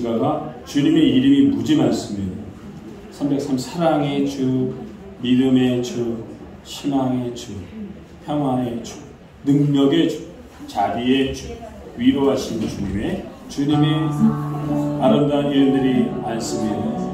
글씨가가 주님의 이름이 무지 많습니다. 303 사랑의 주, 믿음의 주, 희망의 주, 평화의 주, 능력의 주, 자비의 주, 위로하신 주님의 아름다운 이름들이 많습니다.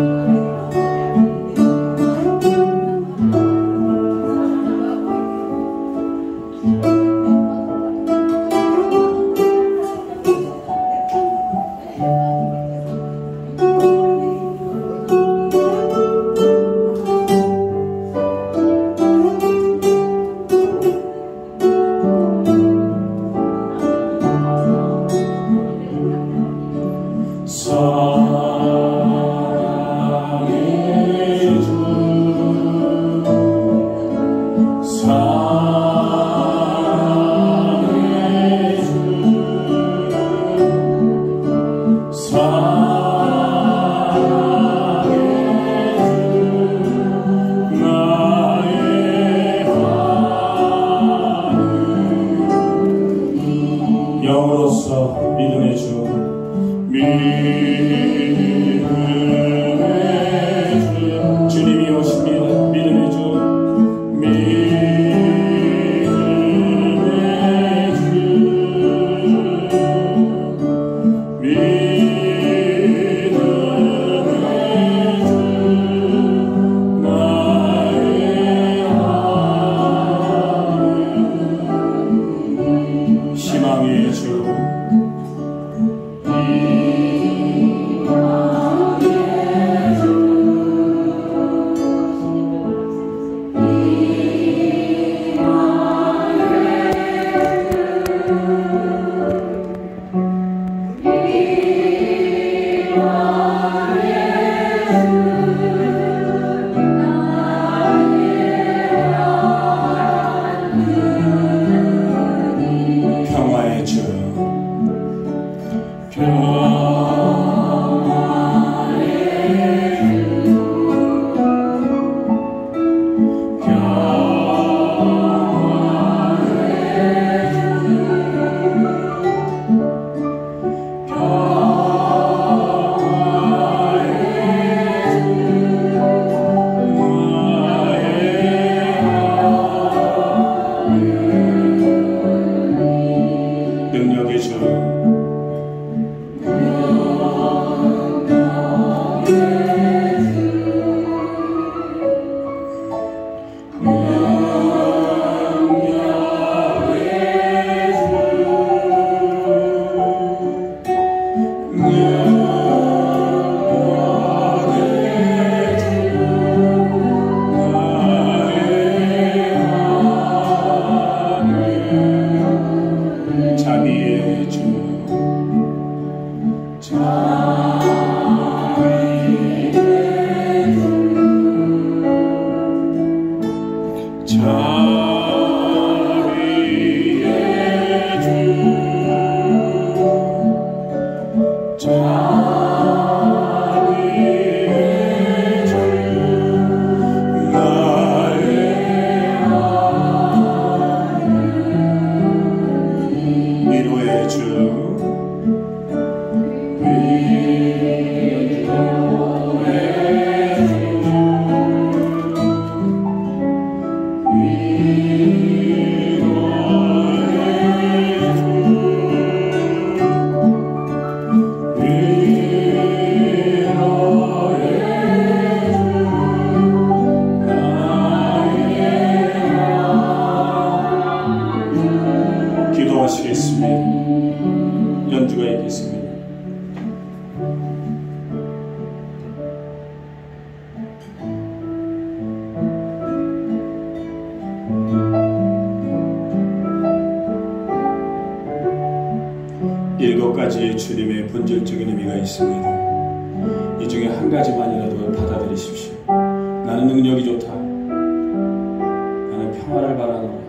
일곱 가지의 주님의 본질적인 의미가 있습니다. 이 중에 한 가지만이라도 받아들이십시오. 나는 능력이 좋다. 나는 평화를 바라노라.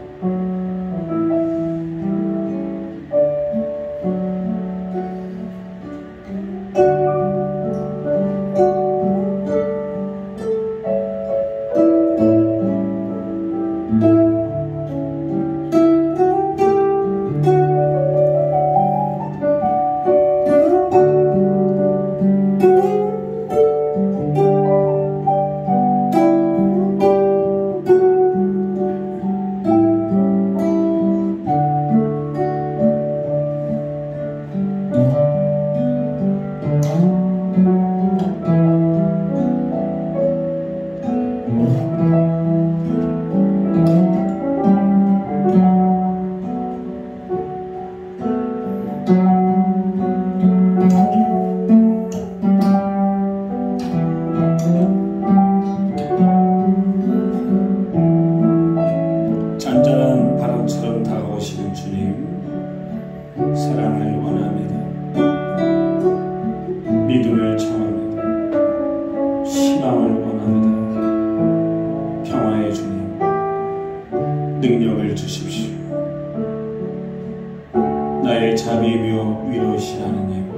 자비이며 위로시 하느님,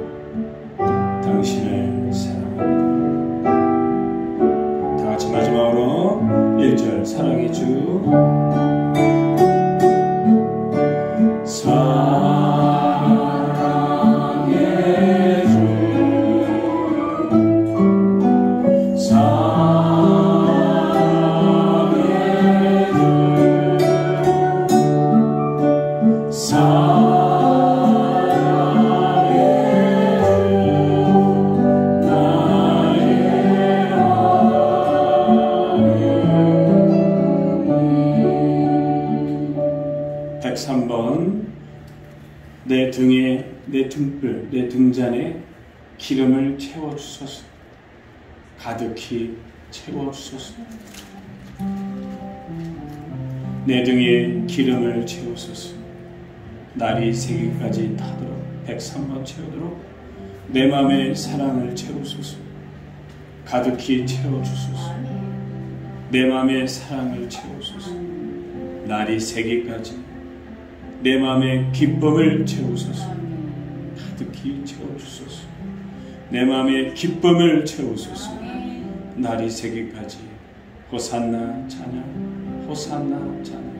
당신을 사랑합니다. 다 같이 마지막으로 1절 사랑의 주. 내 등에, 내 등불, 내 등잔에 기름을 채워주소서. 가득히 채워주소서. 내 등에 기름을 채우소서. 날이 새기까지 타도록 103번 채우도록 내 마음에 사랑을 채우소서. 가득히 채워주소서. 내 마음에 사랑을 채우소서. 날이 새기까지 내 마음에 기쁨을 채우소서. 가득히 채워주소서. 내 마음에 기쁨을 채우소서. 날이 새기까지. 호산나 찬양, 호산나 찬양.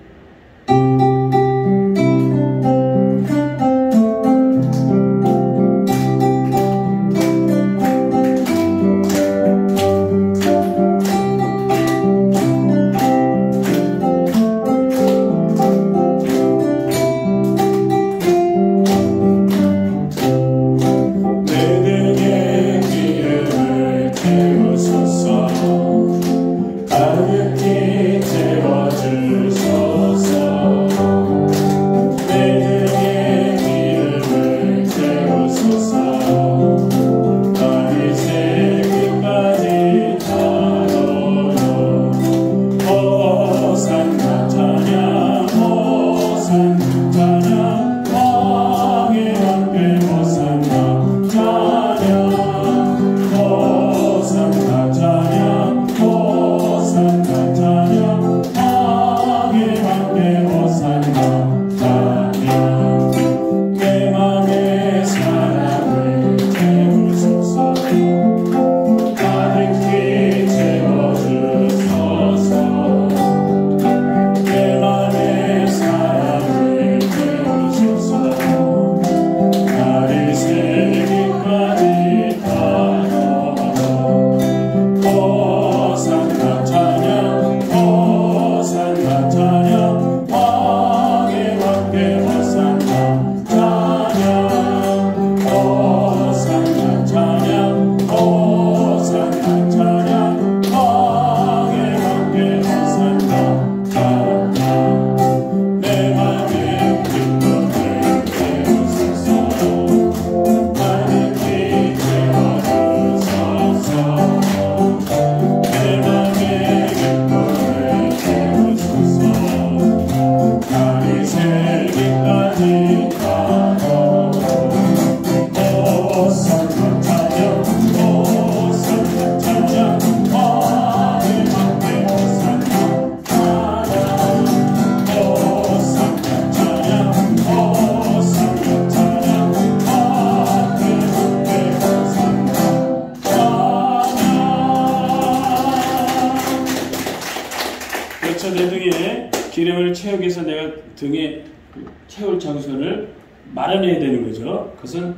내 등에 기름을 채우기 위해서 내가 등에 채울 장소를 마련해야 되는 거죠. 그것은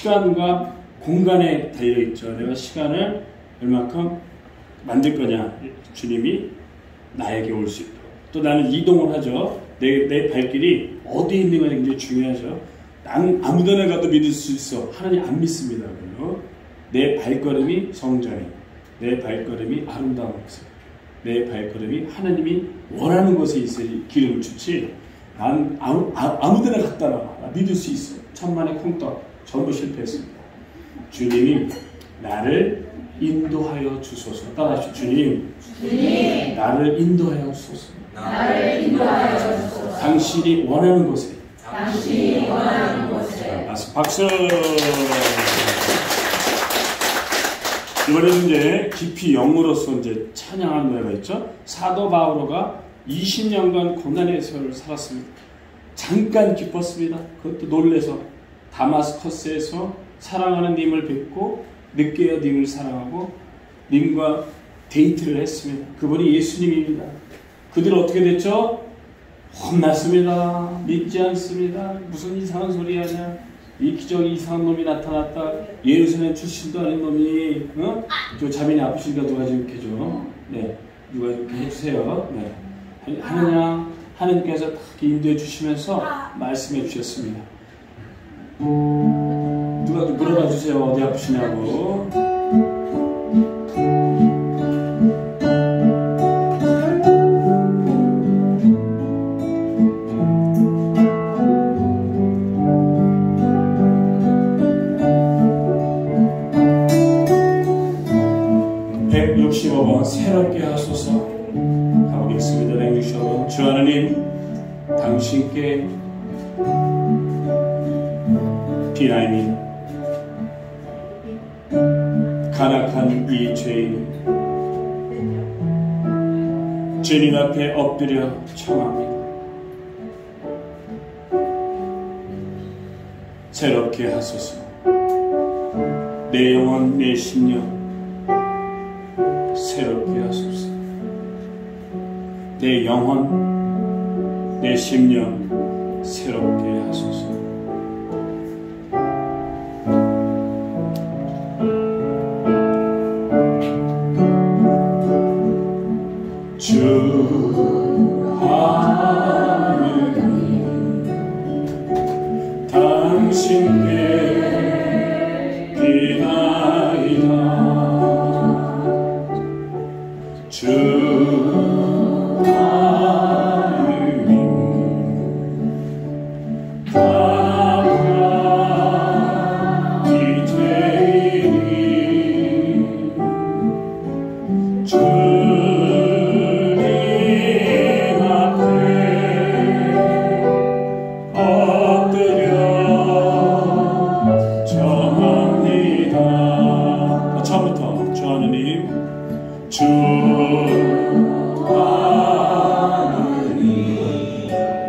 시간과 공간에 달려있죠. 내가 시간을 얼마큼 만들 거냐. 주님이 나에게 올 수 있도록. 또 나는 이동을 하죠. 내 발길이 어디에 있는가 굉장히 중요하죠. 난 아무데나 가도 믿을 수 있어. 하나님 안 믿습니다. 내 발걸음이 성전이, 내 발걸음이 아름다운 곳에, 내 발걸음이 하나님이 원하는 곳에 있어야지 기름을 주지. 난 아무데나 갔다 나 믿을 수 있어. 천만의 콩떡 전부 실패했습니다. 주님이 나를 인도하여 주소서. 따라하시오. 주님, 나를 인도하여 주소서. 당신이 원하는 곳에. 박수. 이번에는 이제 깊이 영으로서 이제 찬양한 노래가 있죠. 사도 바오로가 20년간 고난의 세월을 살았습니다. 잠깐 기뻤습니다. 그것도 놀래서 다마스커스에서 사랑하는 님을 뵙고 늦게야 님을 사랑하고 님과 데이트를 했습니다. 그분이 예수님입니다. 그들은 어떻게 됐죠? 혼났습니다. 믿지 않습니다. 무슨 이상한 소리 하냐? 이 기적이 이상한 놈이 나타났다. 예루살렘 출신도 아닌 놈이, 어? 저 자매니 아프시니까 누가 좀 이렇게 좀, 네, 누가 이렇게 해주세요. 네. 하나님께서 딱 인도해 주시면서 말씀해 주셨습니다. 누가 좀 물어봐 주세요. 어디 아프시냐고. 165번 새롭게 하소서 가보겠습니다. 165번 주 하나님 당신께 비나이니 간악한 이 죄인이 주님 앞에 엎드려 청합니다. 새롭게 하소서. 내 영혼 내 심령 새롭게 하소서. 내 영혼 내 심령 새롭게 하소서. 주 하느님 당신께 비나이다. 주 하느님 가라 이 죄인이 주 하느님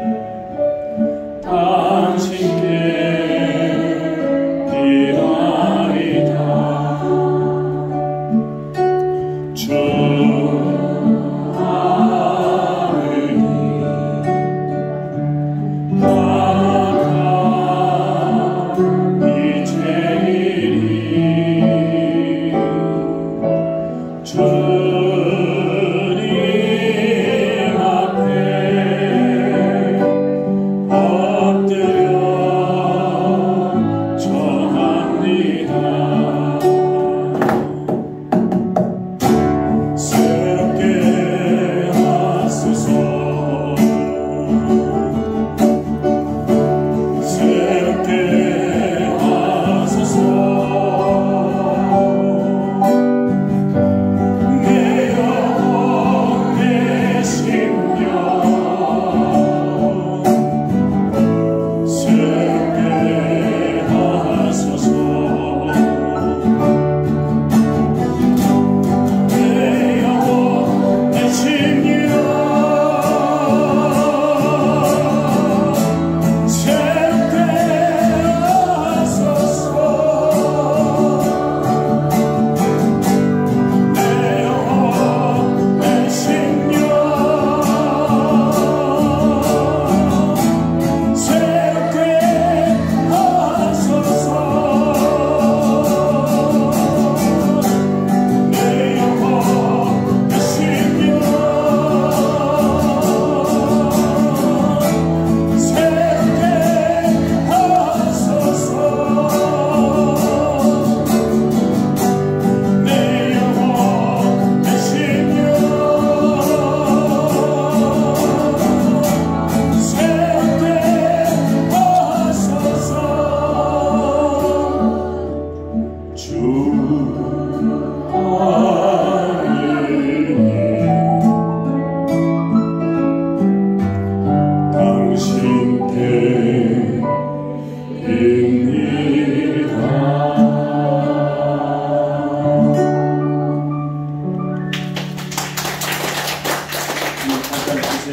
당신께 비나이다. 주 하느님 가라 이 죄인이 주님 앞에 엎드려 청합니다. 새롭게 하소서. 새롭게 하소서.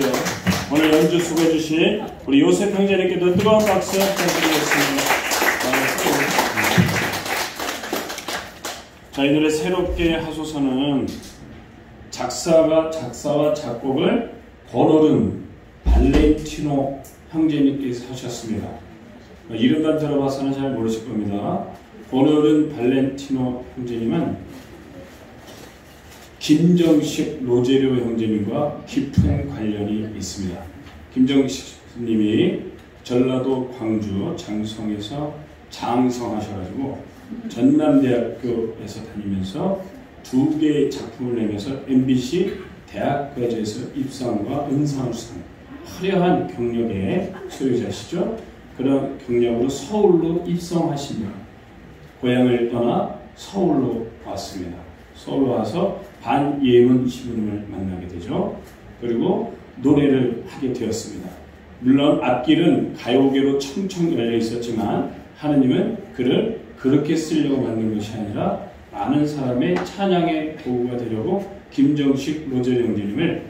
오늘 연주 수고해 주신 우리 요셉 형제님께도 뜨거운 박수 부탁드리겠습니다. 자, 이 노래 새롭게 하소서는 작사와 작곡을 권오른 발렌티노 형제님께서 하셨습니다. 이름만 들어봐서는 잘 모르실 겁니다. 권오른 발렌티노 형제님은 김정식 로제료 형제님과 깊은 관련이 있습니다. 김정식 님이 전라도 광주 장성에서 장성하셔가지고 전남대학교에서 다니면서 2개의 작품을 내면서 MBC 대학가제에서 입상과 은상수상, 화려한 경력의 소유자시죠. 그런 경력으로 서울로 입성하십니다. 고향을 떠나 서울로 왔습니다. 서울로 와서 반예문 신부님을 만나게 되죠. 그리고 노래를 하게 되었습니다. 물론 앞길은 가요계로 청청 열려 있었지만 하느님은 그를 그렇게 쓰려고 만든 것이 아니라 많은 사람의 찬양의 도구가 되려고 김정식 로제료 형제님을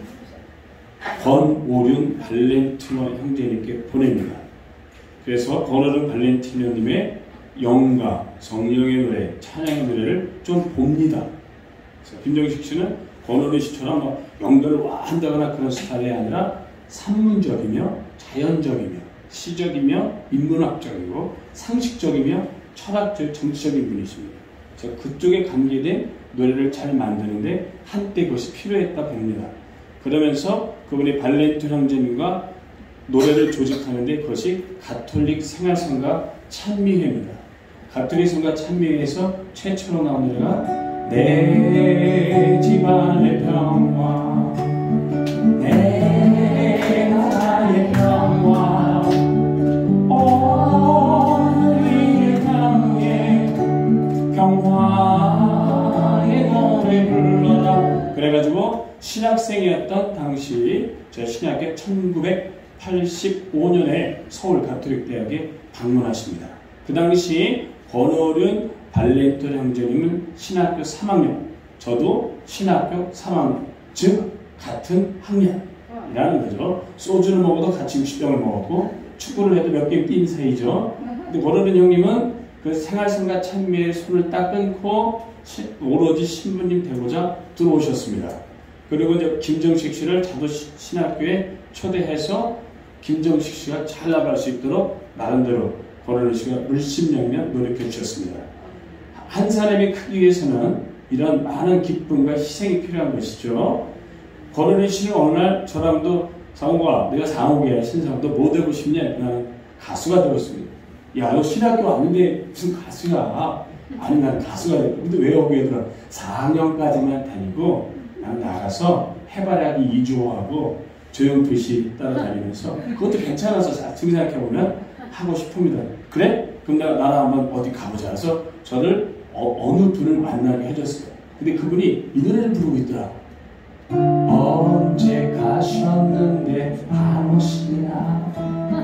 권오륜 발렌티노 형제님께 보냅니다. 그래서 권오륜 발렌티노님의 영가, 성령의 노래, 찬양의 노래를 좀 봅니다. 그래서 김정식 씨는 권오륜 씨처럼 뭐 연결을 한다거나 그런 스타일이 아니라 산문적이며 자연적이며 시적이며 인문학적이고 상식적이며 철학적, 정치적인 분이십니다. 그래서 그쪽에 관계된 노래를 잘 만드는데 한때 그것이 필요했다 봅니다. 그러면서 그분이 발렌티노 형제님과 노래를 조직하는데 그것이 가톨릭 생활성가 찬미회입니다. 가톨릭 성가 찬미회에서 최초로 나온 노래가 내 집안의 평화, 내 나라의 평화, 오늘의 땅에 평화의 노래 불러라. 그래가지고 신학생이었던 당시 제 신학교 1985년에 서울 가톨릭대학에 방문하십니다. 그 당시 권오륜 발렌티노 형제님은 신학교 3학년, 저도 신학교 3학년, 즉 같은 학년이라는 거죠. 소주를 먹어도 같이 60병을 먹었고 축구를 해도 몇 개 뛴 사이죠. 근데 권오륜 형님은 그 생활성가 찬미에 손을 딱 끊고 오로지 신부님 되고자 들어오셨습니다. 그리고 이제 김정식 씨를 자도 신학교에 초대해서 김정식 씨가 잘 나갈 수 있도록 나름대로 권오륜 씨가 물심양면 노력해 주셨습니다. 한 사람이 크기 위해서는 이런 많은 기쁨과 희생이 필요한 것이죠. 권오륜 씨는 어느 날 저랑도 상호가 내가 상호계야 신상도 뭐 되고 싶냐? 나는 가수가 되고 싶습니다. 야, 너 신학교 왔는데 무슨 가수야? 아니, 난 가수가 되고. 근데 왜 여기 얘들아 4학년까지만 다니고 난 나가서 해바라기 2조하고 조용필씨 따라다니면서 그것도 괜찮아서 지금 생각해보면 하고 싶습니다. 그래? 그럼 나랑 한번 어디 가보자. 그래서 저를 어느 분을 만나게 해줬어요. 근데 그분이 이 노래를 부르고 있더라. 언제 가셨는데 안 오시나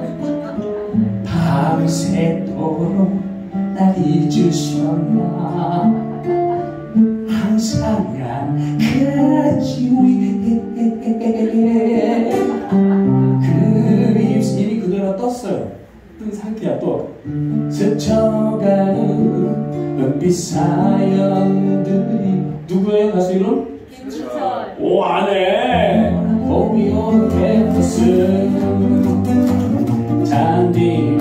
밤새도록 날 잊으셨나 항상한 그 지위에 그 입술이 그 노래가 떴어요. 뜬 상태야. 또 스쳐가는 은빛 사연들이 누구예요? 가수 이름? 김수철. 오, 아네. 봄이 오는 캠퍼스 잔디가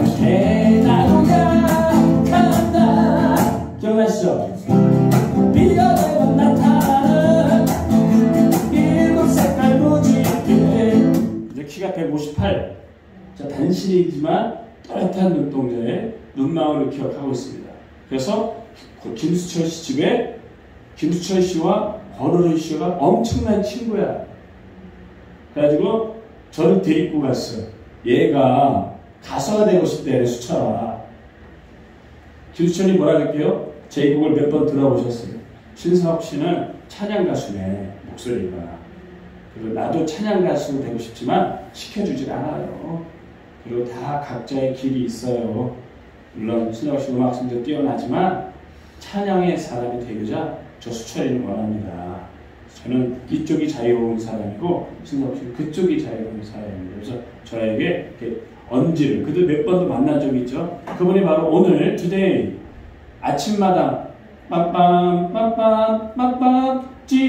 대나무가 간다. 기억나시죠? 비가 내려 나타나는 일곱 색깔 무지개. 이제 키가 158. 자, 단신이지만 또렷한 눈동자에 눈망울을 기억하고 있습니다. 그래서 김수철 씨 집에 김수철 씨와 권오륜 씨가 엄청난 친구야. 그래가지고 저를 데리고 갔어요. 얘가 가수가 되고 싶대, 수철아. 김수철이 뭐라 그럴게요? 제 곡을 몇 번 들어보셨어요. 신사옥 씨는 찬양 가수네, 목소리가. 그리고 나도 찬양 가수 되고 싶지만 시켜주질 않아요. 그리고 다 각자의 길이 있어요. 물론 신사옥 씨 음악 성도 뛰어나지만 찬양의 사람이 되고자 저 수철이는 원합니다. 저는 이쪽이 자유로운 사람이고 신사옥 씨는 그쪽이 자유로운 사람입니다. 그래서 저에게 이렇게 언지를 그들 몇 번도 만난 적이 있죠. 그분이 바로 오늘 투데이 아침마당 빰빰빰빰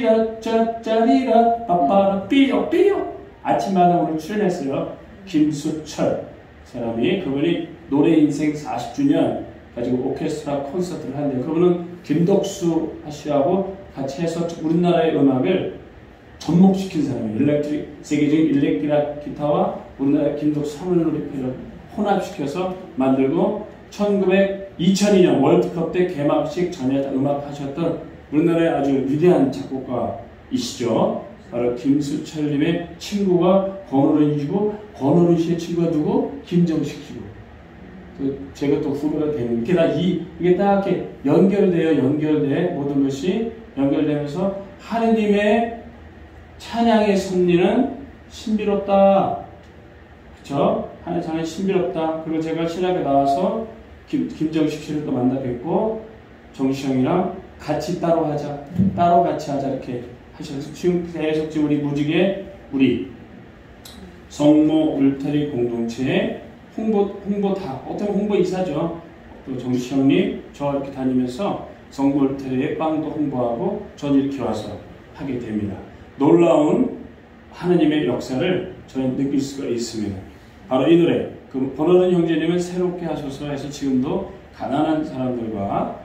찌라 짜짜리라 빠빠라 삐요 삐요 아침마다 오늘 출연했어요. 김수철 사람이 그분이 노래 인생 40주년 가지고 오케스트라 콘서트를 하는데 그분은 김덕수 씨하고 같이 해서 우리나라의 음악을 접목시킨 사람이에요. 세계적인 일렉트릭 기타와 우리나라 김덕수 사물놀이를 혼합시켜서 만들고 2002년 월드컵 때 개막식 전에 음악 하셨던 우리나라의 아주 위대한 작곡가이시죠. 바로 김수철님의 친구가 권오른이고 권오른 씨의 친구가 누구? 김정식 씨고. 제가 또 후배가 되는 이게 다 이렇게 연결돼 모든 것이 연결되면서 하느님의 찬양의 섭리는 신비롭다. 그렇죠? 하나님 찬양이 신비롭다. 그리고 제가 신학에 나와서 김정식 씨를 또 만나 뵙고 정시형이랑 같이 따로 같이 하자 이렇게 하셔서 지금 계속 우리 무지개 우리 성모 울타리 공동체의 홍보다 어떤 홍보이사죠. 또 정시형님 저 이렇게 다니면서 성모 울타리의 빵도 홍보하고 전 이렇게 와서 하게 됩니다. 놀라운 하느님의 역사를 저는 느낄 수가 있습니다. 바로 이 노래 권오른 형제님은 새롭게 하소서 해서 지금도 가난한 사람들과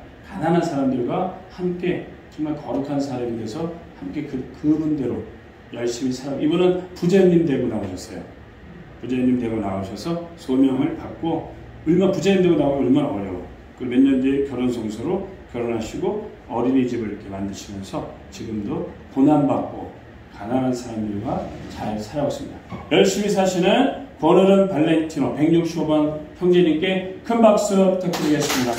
함께 정말 거룩한 사람이 돼서 함께 그분대로 열심히 살아. 이분은 부장님 되고 나오셨어요. 부장님 되고 나오셔서 소명을 받고 부장님 되고 나오면 얼마나 어려워. 몇 년 뒤에 결혼성소로 결혼하시고 어린이집을 이렇게 만드시면서 지금도 고난받고 가난한 사람들과 잘 살아오고 있습니다. 열심히 사시는 권오른 발렌티노 165번 형제님께 큰 박수 부탁드리겠습니다.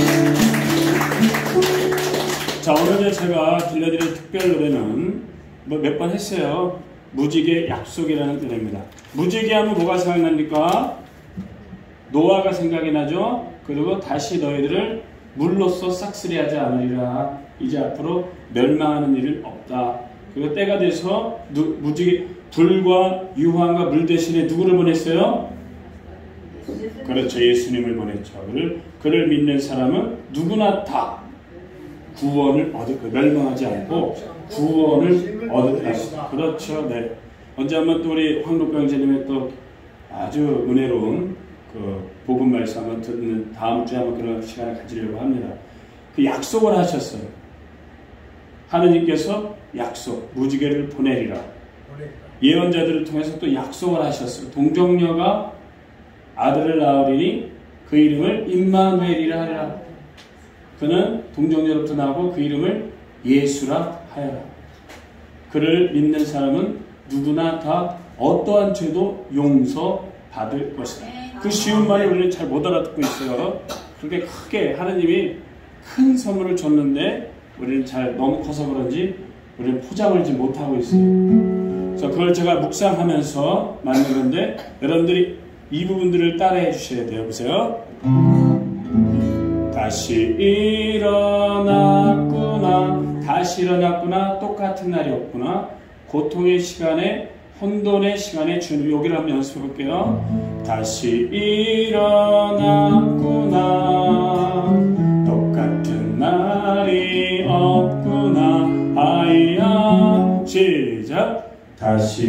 자, 오늘 제가 들려드릴 특별 노래는 몇 번 했어요. 무지개 약속이라는 노래입니다. 무지개 하면 뭐가 생각납니까? 노아가 생각이 나죠? 그리고 다시 너희들을 물로써 싹쓸이하지 않으리라. 이제 앞으로 멸망하는 일은 없다. 그리고 때가 돼서 무지개 불과 유황과 물 대신에 누구를 보냈어요? 그렇죠. 예수님을 보냈죠. 그를 믿는 사람은 누구나 다 구원을 멸망하지 않고 구원을 얻었다. 그렇죠. 네. 언제 한번 또 우리 황록병 형제님의 또 아주 은혜로운 그 복음 말씀 한번 듣는 다음 주에 한번 그런 시간을 가지려고 합니다. 그 약속을 하셨어요. 하느님께서 무지개를 보내리라. 예언자들을 통해서 또 약속을 하셨어요. 동정녀가 아들을 낳으리니 그 이름을 임마누엘이라 하리라. 그는 동정녀로부터 나오고 그 이름을 예수라 하여라. 그를 믿는 사람은 누구나 다 어떠한 죄도 용서받을 것이다. 그 쉬운 말을 우리는 잘 못 알아듣고 있어요. 그렇게 크게 하나님이 큰 선물을 줬는데 우리는 너무 커서 그런지 우리는 포장을 못하고 있어요. 그래서 그걸 제가 묵상하면서 만든 건데 여러분들이 이 부분들을 따라해 주셔야 돼요. 보세요. 다시 일어났구나. 똑같은 날이 없구나. 고통의 시간에 혼돈의 시간에 주님 여기를 한번 연습해 볼게요. 다시 일어났구나. 똑같은 날이 없구나. 아이야. 시작. 다시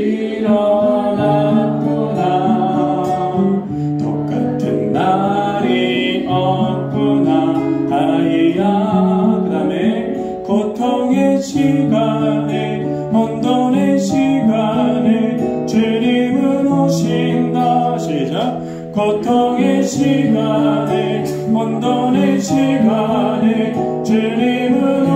일어났구나. 똑같은 날이 없구나. 아이야. 그 다음에 고통의 시간에 혼돈의 시간에 주님은 오신다. 시작. 고통의 시간에 혼돈의 시간에 주님은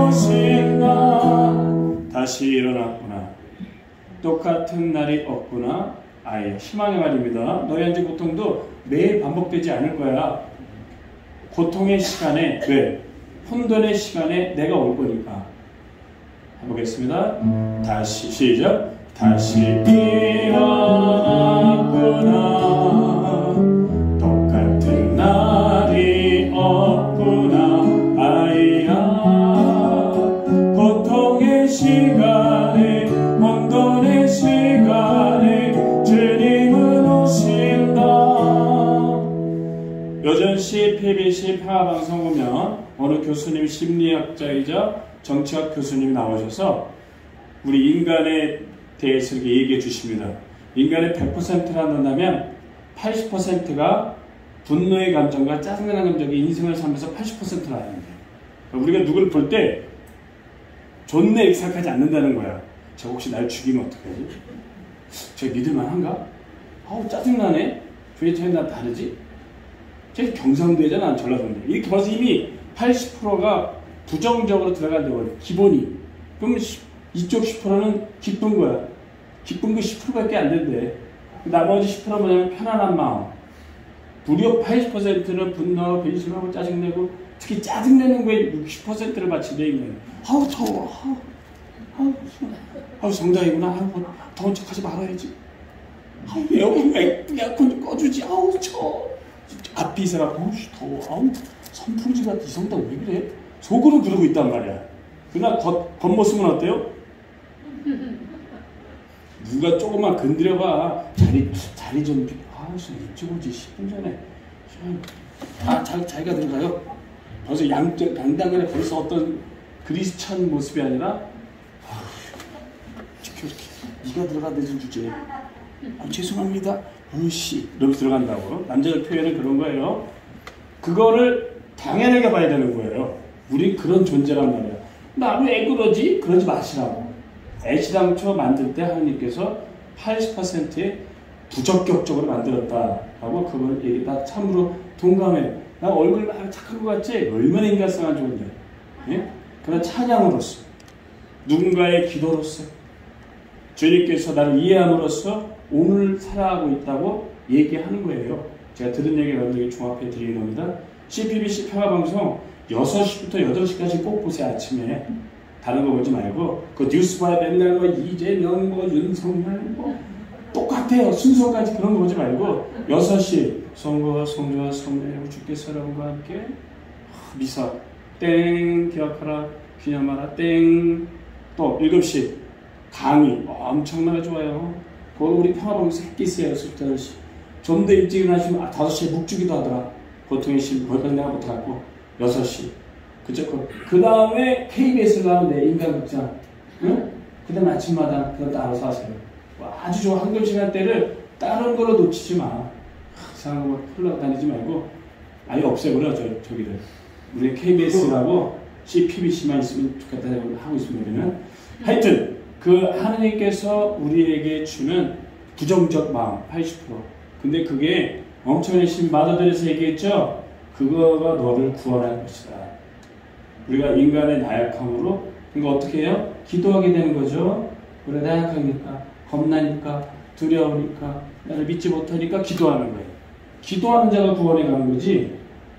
오신다. 다시 일어났구나. 똑같은 날이 없구나. 아예 희망의 말입니다. 너희 한지 고통도 매일 반복되지 않을 거야. 고통의 시간에 혼돈의 시간에 내가 올 거니까. 해보겠습니다. 다시 시작. 다시 일어났구나. 똑같은 날이 없구나. 아이야. 고통의 시간에 혼돈의 시간에 주님은 오신다. 요전시, PBC, 평화방송 보면 어느 어느 교수님, 심리학자이자 정치학 교수님이 나오셔서 우리 인간에 대해서 이렇게 얘기해 주십니다. 인간의 100%를 한다면 80%가 분노의 감정과 짜증나는 감정이 인생을 살면서 80%를 하는 거예요. 우리가 누구를 볼 때 존내 이렇게 생각하지 않는다는 거야. 저 혹시 날 죽이면 어떡하지? 저 믿을만한가? 아우 짜증나네. 왜 쟤는 나 다르지? 쟤 경상도잖아, 난 전라도인데. 이렇게 벌써 이미 80%가 부정적으로 들어간다고 기본이. 그럼 이쪽 10%는 기쁜 거야. 기쁜 거 10%밖에 안 된대. 나머지 10%는 뭐냐면 편안한 마음. 무려 80%는 분노하고 변심하고 짜증내고, 특히 짜증내는 거에 60%를 바친대, 인간이. 아우 더워. 아우 성장이구나. 아우 뭐, 더운 척하지 말아야지. 아우 에어컨 좀 꺼주지. 아우 앞이 있어갖고 더워. 아우 선풍기가 이성다 왜 그래? 속으로 그러고 있단 말이야. 그러나 겉모습은 어때요? 누가 조금만 건드려봐. 자리 좀 일찍 오지 10분 전에. 자기가 들어가요. 벌써 양당간에 벌써 어떤 그리스찬 모습이 아니라 네가 들어가대는 주제. 죄송합니다. 씨 이렇게 들어간다고. 남자들 표현은 그런 거예요. 그거를 당연하게 봐야 되는 거예요. 우린 그런 존재란 말이야. 나 왜 그러지? 그러지 마시라고. 애시당초 만들 때 하나님께서 80%의 부적격적으로 만들었다라고 그걸 얘기다. 참으로 동감해. 나 얼굴 막 착한 것 같지? 얼마나 인간성한 좋은데. 예? 그런 찬양으로서, 누군가의 기도로서, 주님께서 나를 이해함으로써 오늘 살아가고 있다고 얘기하는 거예요. 제가 들은 얘기 여러분들에게 종합해 드리는 겁니다. CPBC 평화방송 6시부터 8시까지 꼭 보세요. 아침에. 다른 거 보지 말고 그 뉴스 봐야 맨날 뭐 이재명 뭐 윤석열 뭐 똑같아요. 순서까지 그런 거 보지 말고 6시 성부와 성자와 성령의 주께서 여러분과 함께 미사 땡 기억하라 기념하라 땡. 또 7시 강의 엄청나게 좋아요. 그거 우리 평화방송 햇기스예요. 8시 좀 더 일찍 일어나시면 5시에 묵주기도 하더라. 보통의 시 거기까지 내가 못하고 6시 그쵸? 그 다음에 KBS를 나오는데 인간극장, 응? 그 다음에 아침마당 그것도 알아서 하세요. 아주 좋은 한글 시간대를 다른 거로 놓치지 마. 이상한 거 흘러다니지 말고 아예 없애버려. 저기를 우리 KBS라고 CPBC만 있으면 좋겠다고 하고 있습니다. 우리는 하여튼 그 하느님께서 우리에게 주는 부정적 마음 80%. 근데 그게 엄청난 신 마더들에서 얘기했죠. 그거가 너를 구원할 것이다. 우리가 인간의 나약함으로 그러니까 어떻게 해요? 기도하게 되는 거죠. 우리가 나약하니까, 겁나니까, 두려우니까, 나를 믿지 못하니까 기도하는 거예요. 기도하는 자가 구원에 가는 거지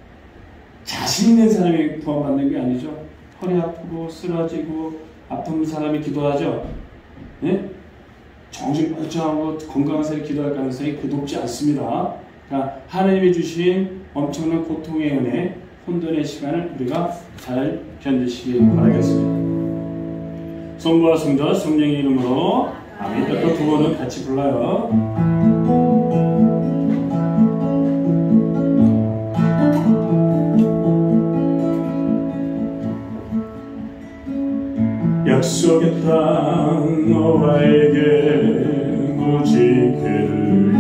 자신 있는 사람이 구원받는 게 아니죠. 허리 아프고 쓰러지고 아픈 사람이 기도하죠. 예? 정신 멀쩡하고 건강한 사람이 기도할 가능성이 그 높지 않습니다. 그러니까 하나님이 주신 엄청난 고통의 은혜, 혼돈의 시간을 우리가 잘 견디시기 바라겠습니다. 성부와 성자와 성령의 이름으로 아멘. 또 두 번은 같이 불러요. 약속의 땅 너와에게 무지개를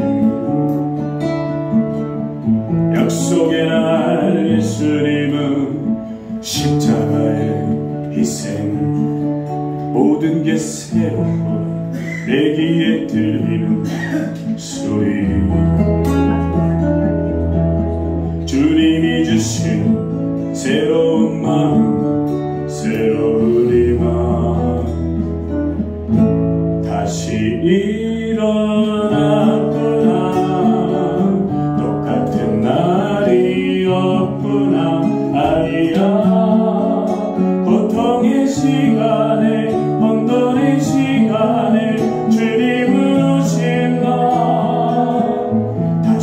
약속의 날 예수님은 십자가의 희생 모든 게 새롭고 내 귀에 들리는 소리 주님이 주신 새로운 마음 새로운 희망 다시 일어났구나 똑같은 날이 없구나 아니야 고통의 시간에 혼돈의 시간에 주님은 오신다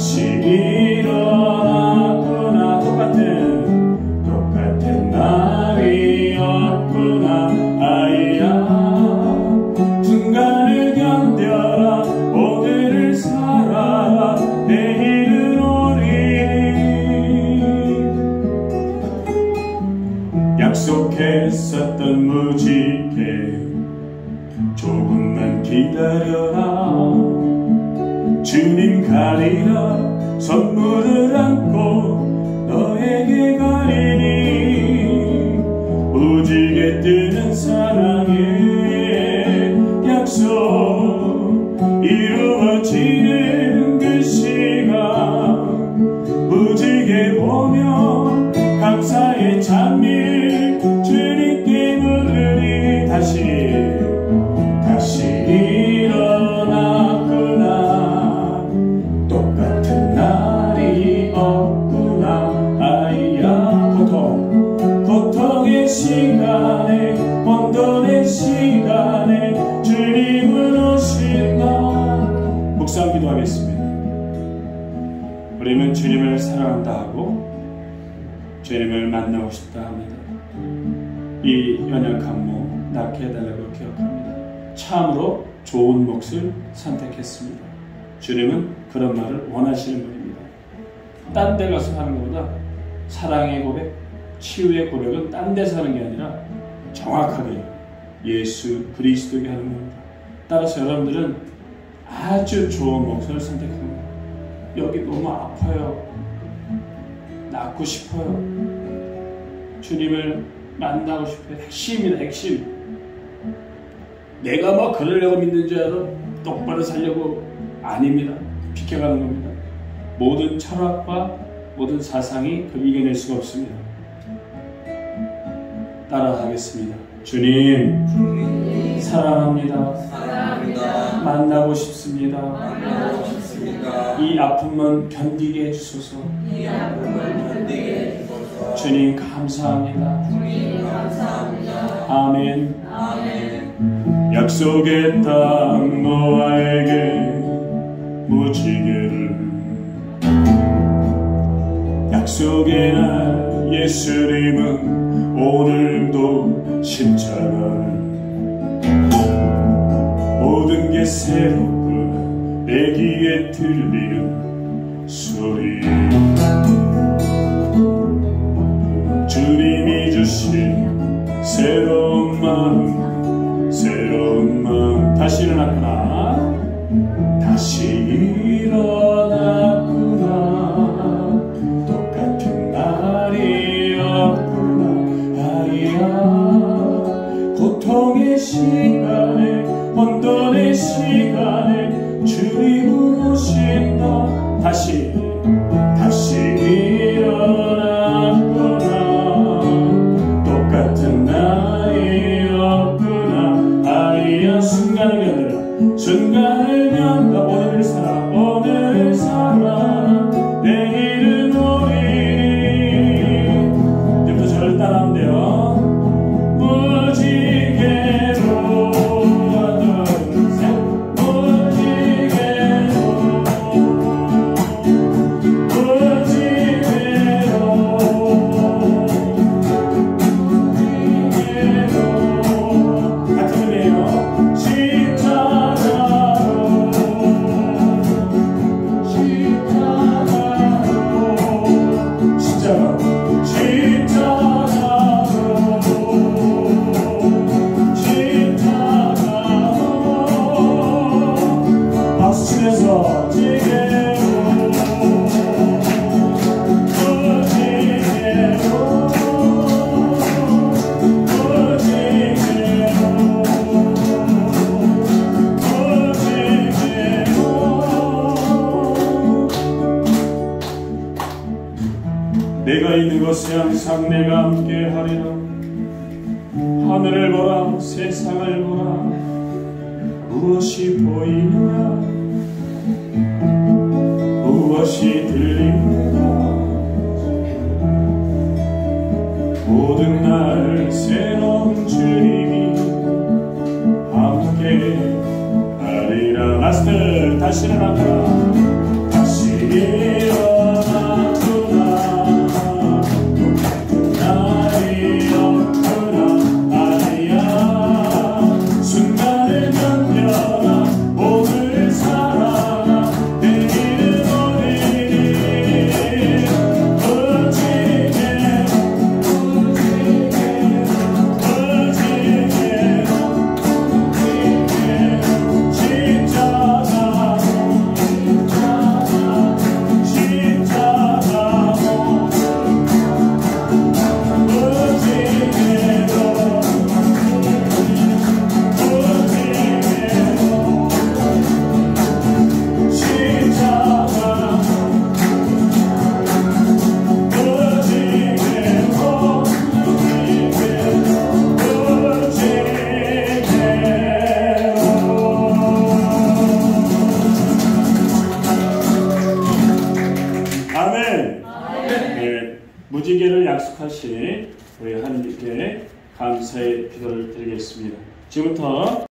애썼던 무지개 조금만 기다려라. 주님 가리라. 선물을 안고 너에게 가리니 무지개 뜨는 사랑의 약속 이루어지는 그 시간 무지개 보며 감사의 찬미 주님께 부르니 다시 일어났구나. 똑같은 날이 없구나. 아이야 고통의 시간에 혼돈의 시간에 주님은 오신다. 묵상 기도하겠습니다. 우리는 주님을 사랑한다 하고 주님을 만나고 싶다 합니다. 이 연약한 몸 낫게 해달라고 기억합니다. 참으로 좋은 몫을 선택했습니다. 주님은 그런 말을 원하시는 분입니다. 딴 데 가서 하는 것보다 사랑의 고백, 치유의 고백은 딴 데서 하는 게 아니라 정확하게 예수 그리스도에게 하는 겁니다. 따라서 여러분들은 아주 좋은 몫을 선택합니다. 여기 너무 아파요. 낫고 싶어요. 주님을 만나고 싶어요. 핵심입니다. 핵심. 내가 뭐 그러려고 믿는 줄 알아? 똑바로 살려고? 아닙니다. 비켜가는 겁니다. 모든 철학과 모든 사상이 그걸 이겨낼 수가 없습니다. 따라하겠습니다. 주님, 사랑합니다. 만나고 싶습니다. 이 아픔은 견디게 해주소서. 주님 감사합니다. 아멘. 약속의 땅 노아에게 무지개를 약속의 날 예수님은 오늘도 십자가를 모든 게 새롭고 내 귀에 들리는 소리 주님이 주신 새로운 마음 다시 일어났구나. 다시 일어났구나. 똑같은 날이 없구나. 아이야 고통의 시간에 혼돈의 시간에 주님 오신다. 다시 일어났구나. 똑같은 날이 없구나. 아이야 순간을 견뎌라. 순간을 견뎌 오늘 살아 내일은 우리 이제부터 저를 따라하면 돼요. 무지개로 하나 둘 셋 같은 의미예요. 내가 있는 곳에 항상 내가 함께 하리라. 하늘을 보라 세상을 보라. 무엇이 보이느냐 무엇이 들리느냐 모든 날 새로운 주님이 함께 하리라. 마스터 다시 일어나라. 다시 일어나구나. 똑같은 날이 없구나. 아니야 순간을 견뎌라. 오늘 살아라. 내일은 우리 무지개 무지개를 약속하신 우리 하나님께 감사의 기도를 드리겠습니다. 지금부터